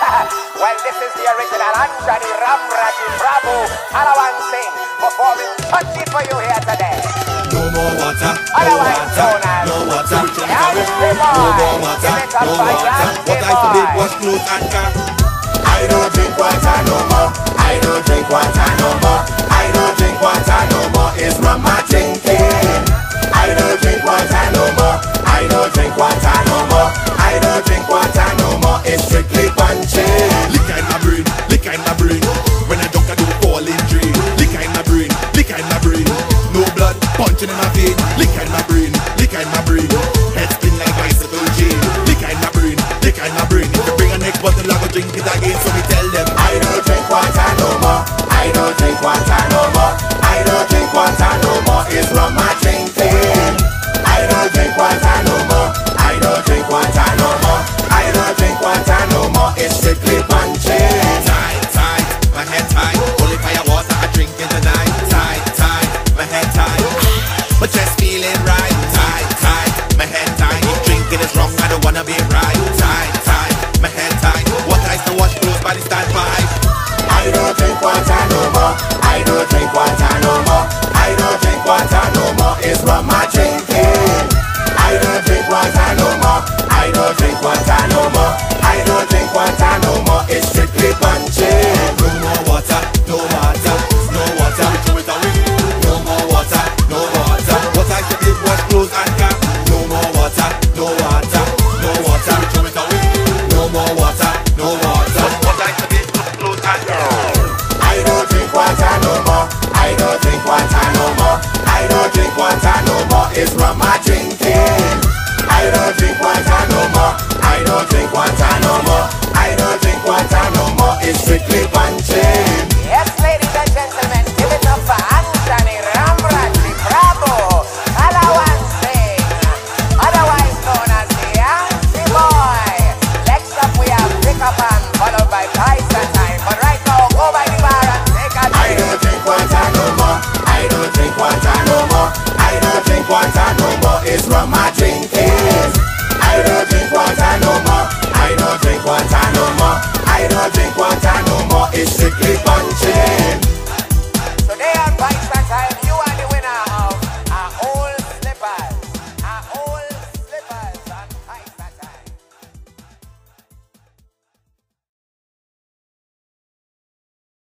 Well, this is the original Anjani Ram Raji Prabhu Alawan Singh performing touchy for you here today. No more water, Otherwise known as no water, Yansy Boy. no more water, Give it up no for water. Yansy What I did Boy. was clothes and car. I don't drink water no more. I don't drink water no more. I don't drink water no more. It's rum my drinking. I don't drink water no more. I don't drink water no more. I don't drink water no more. It's strictly punching. Liquor in my brain, liquor in my brain. When I drunk I do fall in drain. Liquor in my brain, liquor in my brain. No blood punching in my vein. Liquor in my brain, liquor in my brain. Head spin like bicycle chain. Liquor in my brain, liquor in my brain. If you bring a next bottle I go drink it again. So we tell them I don't drink water no more. I don't drink water no more. I don't drink water no more. It's rum my drinking. I don't drink water no more. I don't drink water no more. I don't drink water no more. It's strictly punching. tight, tight, my head tight. Only fire water I drink in the night. Tight, tight, my head tight. But just feeling right. Tight, tight, my head tight. If drinking is wrong, I don't wanna be right. Tight, tight, my head tight. What I to wash clothes by the stand five. I don't drink water no more. I don't drink water no more. I don't drink water no more. It's rum my drinking. I don't drink water no more. I don't drink water no more. I don't drink water no more. It's strictly punching. No more water, no water, no water. We throw it away. No more water, no water. What I did was clothes and car. No more water, no water, no water. We throw it away. No more water, no water. What I did was clothes and car. I don't drink water no more. I don't drink water no more. I don't drink water no more. It's rum my drinking. I don't drink water no more. I don't drink water no more. I don't drink water no more. It's strictly punching.